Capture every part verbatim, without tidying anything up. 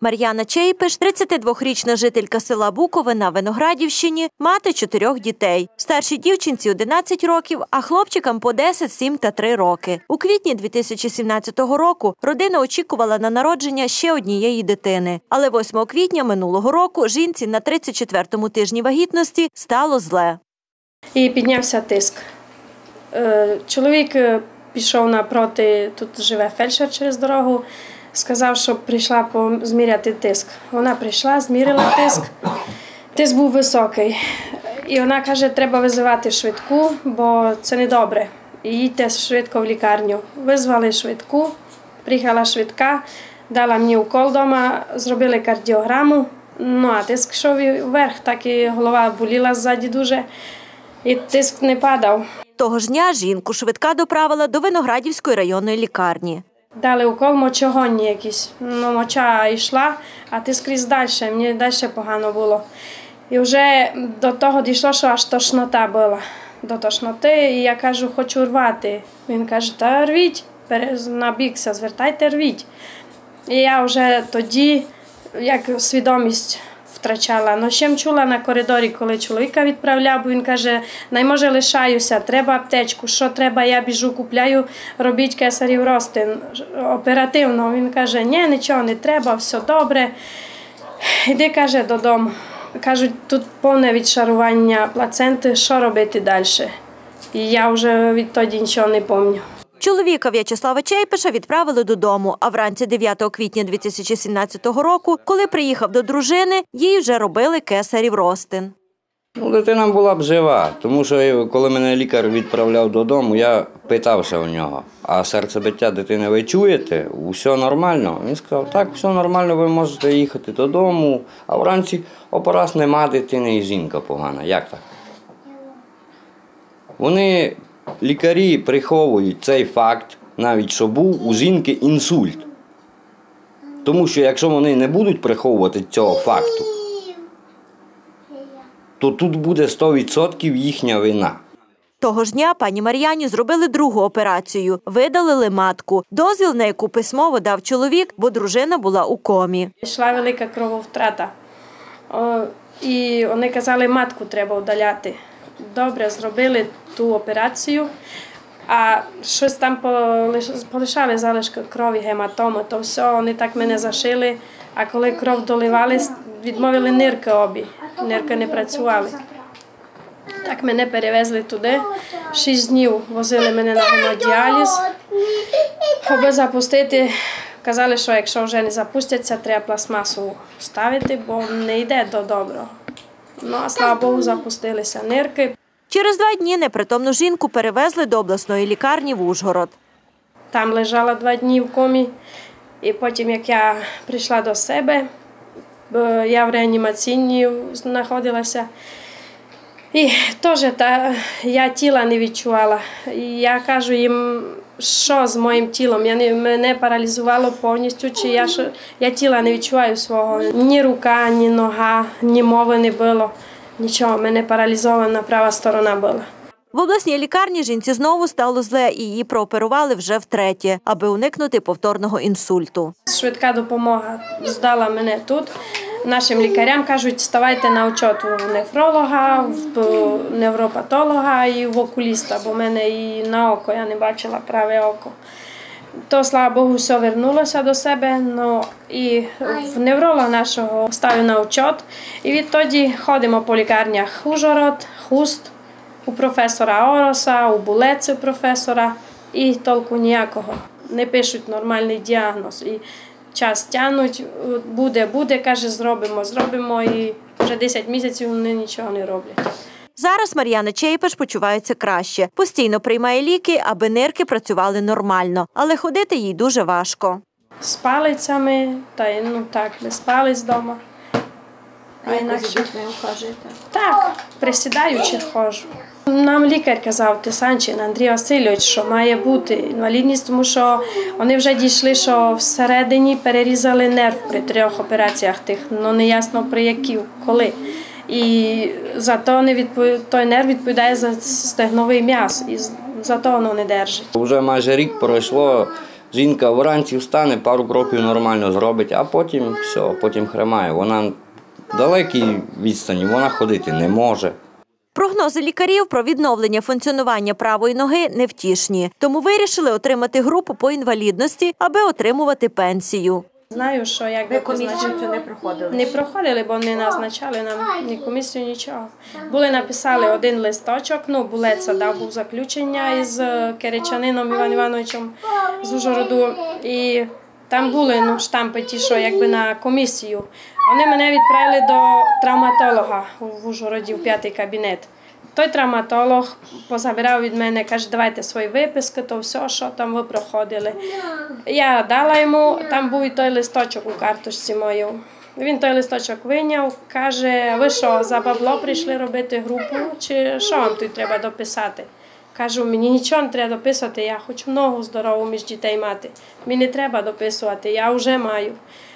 Мар'яна Чейпиш – тридцятидвохрічна жителька села Букове на Виноградівщині, мати чотирьох дітей. Старшій дівчинці одинадцять років, а хлопчикам по десять, сім та три роки. У квітні дві тисячі сімнадцятого року родина очікувала на народження ще однієї дитини. Але восьмого квітня минулого року жінці на тридцять четвертому тижні вагітності стало зле. І піднявся тиск. Чоловік пішов напроти, тут живе фельдшер через дорогу, сказав, що прийшла зміряти тиск. Вона прийшла, змірила тиск. Тиск був високий. І вона каже, треба визивати швидку, бо це не добре. І їдьте швидко в лікарню. Визвали швидку, приїхала швидка, дала мені укол вдома, зробили кардіограму. Ну, а тиск йшов вверх, так і голова боліла ззаді дуже. І тиск не падав. Того ж дня жінку швидка доправила до Виноградівської районної лікарні. Дали укол мочогонні якісь. Ну, моча йшла, а тиск ріс далі. Мені далі погано було. І вже до того дійшло, що аж тошнота була. До тошноти, і я кажу, хочу рвати. Він каже, та рвіть, на бікся, звертайте, рвіть. І я вже тоді, як свідомість втрачала. Но ще чула на коридорі, коли чоловіка відправляв, бо він каже, най може лишаюся, треба аптечку, що треба, я біжу, купляю, робіть кесарів розтин, оперативно. Він каже, ні, нічого не треба, все добре. Іди, каже, додому. Кажуть, тут повне відшарування плаценти, що робити далі. І я вже відтоді нічого не пам'ятаю. Чоловіка В'ячеслава Чейпиша відправили додому, а вранці дев'ятого квітня дві тисячі сімнадцятого року, коли приїхав до дружини, їй вже робили кесарів розтин. Ну, дитина була б жива, тому що коли мене лікар відправляв додому, я питався у нього, а серцебиття дитини ви чуєте? Усе нормально? Він сказав, так, все нормально, ви можете їхати додому, а вранці опораз нема дитини і жінка погана. Як так? Вони... Лікарі приховують цей факт, навіть що був у жінки інсульт. Тому що якщо вони не будуть приховувати цього факту, то тут буде сто відсотків їхня вина. Того ж дня пані Мар'яні зробили другу операцію – видалили матку. Дозвіл, на яку письмово дав чоловік, бо дружина була у комі. Йшла велика крововтрата. О, і вони казали, матку треба удаляти. Добре, зробили ту операцію, а щось там полишали залишки крові, гематоми, то все, вони так мене зашили, а коли кров доливали, відмовили нирки обі, нирки не працювали. Так мене перевезли туди, шість днів возили мене на гемодіаліз, аби запустити, казали, що якщо вже не запустяться, треба пластмасу ставити, бо не йде до доброго. Ну, а слава Богу, запустилися нирки. Через два дні непритомну жінку перевезли до обласної лікарні в Ужгород. Там лежала два дні в комі, і потім, як я прийшла до себе, я в реанімаційній знаходилася, і теж та, я тіла не відчувала. І я кажу їм, що з моїм тілом, я не, мене паралізувало повністю, чи я, я тіла не відчуваю свого. Ні рука, ні нога, ні мови не було, нічого, мене паралізована права сторона була. В обласній лікарні жінці знову стало зле і її прооперували вже втретє, аби уникнути повторного інсульту. Швидка допомога здала мене тут. Нашим лікарям кажуть, ставайте на учет у нефролога, в невропатолога і в окуліста, бо в мене і на око, я не бачила праве око. То, слава Богу, все вернулося до себе, ну, і в невролога нашого ставив на учет. І відтоді ходимо по лікарнях Ужгород, Хуст, у професора Ороса, у Булеці професора, і толку ніякого. Не пишуть нормальний діагноз. І час тягнуть, буде, буде, каже, зробимо, зробимо, і вже десять місяців вони нічого не роблять. Зараз Мар'яна Чейпиш почувається краще. Постійно приймає ліки, аби нирки працювали нормально, але ходити їй дуже важко. З палицями, та ну так, без палець вдома. А інакше з дітьми ухажуєте? Так, присідаючи ходжу. Нам лікар казав, Тисанчин Андрій Васильович, що має бути інвалідність, тому що вони вже дійшли, що всередині перерізали нерв при трьох операціях тих, але не ясно при які, коли. І за то не відповідає, той нерв відповідає за стегновий м'яз, і за то воно не держить. Вже майже рік пройшло, Жінка вранці встане, пару кроків нормально зробить, а потім все, потім хромає. Вона в далекій відстані, вона ходити не може. Прогнози лікарів про відновлення функціонування правої ноги невтішні. Тому вирішили отримати групу по інвалідності, аби отримувати пенсію. Знаю, що як Ви комісію цю не проходили? Не проходили, бо не назначали нам ні комісію, нічого. Були написали один листочок, ну, Булеца дав був заключення із Керечанином Іваном Івановичем з Ужгороду. І там були ну, штампи ті, що якби на комісію. Вони мене відправили до травматолога в Ужгороді, в п'ятий кабінет. Той травматолог позабирав від мене, каже, давайте свої виписки, то все, що там ви проходили. Я дала йому, там був і той листочок у карточці мою. Він той листочок вийняв, каже, ви що, за бабло прийшли робити групу, чи що вам тут треба дописати? Кажу, мені нічого не треба дописувати, я хочу ногу здорову між дітей мати. Мені не треба дописувати, я вже маю.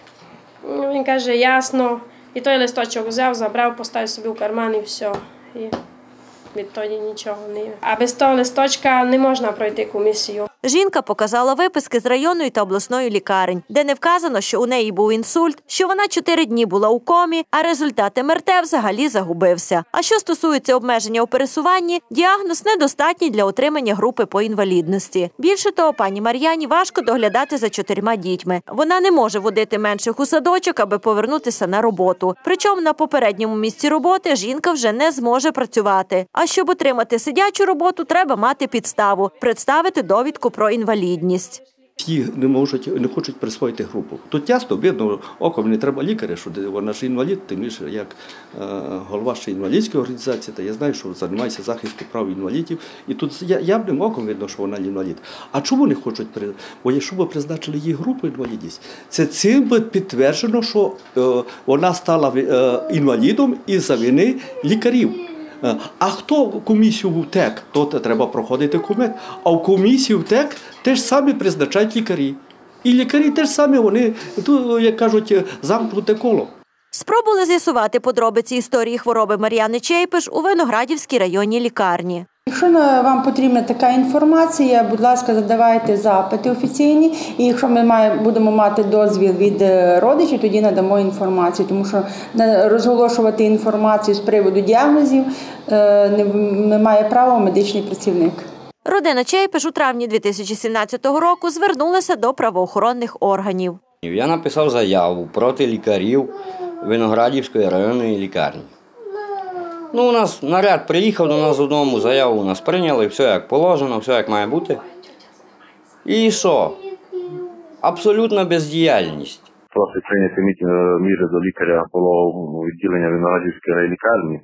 Він каже, ясно. І той листочок взяв, забрав, поставив собі в карман і все. І відтоді нічого не. А без того листочка не можна пройти комісію. Жінка показала виписки з районної та обласної лікарень, де не вказано, що у неї був інсульт, що вона чотири дні була у комі, а результат ем ер те взагалі загубився. А що стосується обмеження у пересуванні, діагноз недостатній для отримання групи по інвалідності. Більше того, пані Мар'яні важко доглядати за чотирма дітьми. Вона не може водити менших у садочок, аби повернутися на роботу. Причому на попередньому місці роботи жінка вже не зможе працювати. А щоб отримати сидячу роботу, треба мати підставу – представити довідку про інвалідність. Всі не можуть, не хочуть присвоїти групу. Тут ясно, видно, оком не треба лікаря, що вона ж інвалід, тим більше як е, голова ще інвалідської організації, та я знаю, що займається захистом прав інвалідів. І тут явним оком видно, що вона інвалід. А чому не хочуть? Бо якщо б призначили їй групу інвалідність, це цим би підтверджено, що е, вона стала е, інвалідом із-за вини лікарів. А хто комісію в ТЕК, то треба проходити кумет. А в комісію в ТЕК теж самі призначають лікарі. І лікарі теж самі, вони, як кажуть, замкнуте коло. Спробували з'ясувати подробиці історії хвороби Мар'яни Чейпиш у Виноградівській районній лікарні. Якщо вам потрібна така інформація, будь ласка, задавайте запити офіційні. І якщо ми маємо, будемо мати дозвіл від родичів, тоді надамо інформацію. Тому що розголошувати інформацію з приводу діагнозів не має права медичний працівник. Родина Чейпиш у травні дві тисячі сімнадцятого року звернулася до правоохоронних органів. Я написав заяву проти лікарів Виноградівської районної лікарні. Ну, у нас наряд приїхав до нас додому, заяву у нас прийняли, все як положено, все як має бути. І що? Абсолютна бездіяльність. Просить прийняти міри до лікаря пологового відділення Виноградівської лікарні,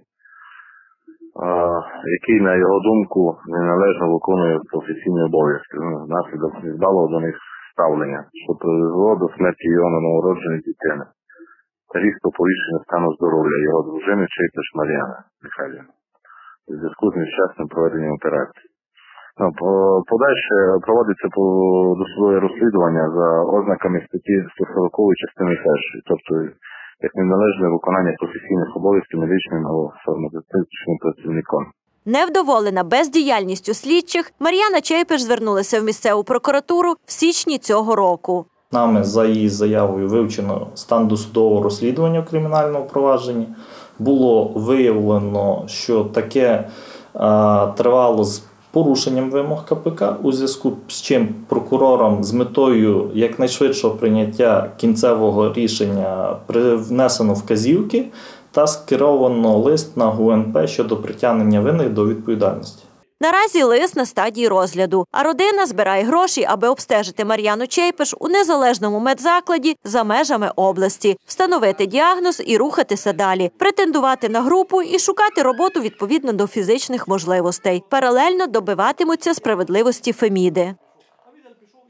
який, на його думку, неналежно виконує професійні обов'язки. Внаслідок невдалого до них ставлення, що призвело до смерті його новонародженої дитини. Та різко порішення стану здоров'я його дружини Чейпиш Мар'яни Михайлівни у зв'язку з нещасним проведенням операції. Ну, подальше проводиться досудове розслідування за ознаками статті сто сорок частини першої, тобто як неналежне виконання професійних обов'язків медичним або фармацевтичним працівником. Невдоволена бездіяльністю слідчих, Мар'яна Чейпиш звернулася в місцеву прокуратуру в січні цього року. Нами за її заявою вивчено стан досудового розслідування в кримінальному провадженні. Було виявлено, що таке а, тривало з порушенням вимог ка пе ка, у зв'язку з чим прокурором з метою якнайшвидшого прийняття кінцевого рішення внесено вказівки та скеровано лист на ге у ен пе щодо притягнення винних до відповідальності. Наразі лист на стадії розгляду, а родина збирає гроші, аби обстежити Мар'яну Чейпиш у незалежному медзакладі за межами області, встановити діагноз і рухатися далі, претендувати на групу і шукати роботу відповідно до фізичних можливостей. Паралельно добиватимуться справедливості Феміди.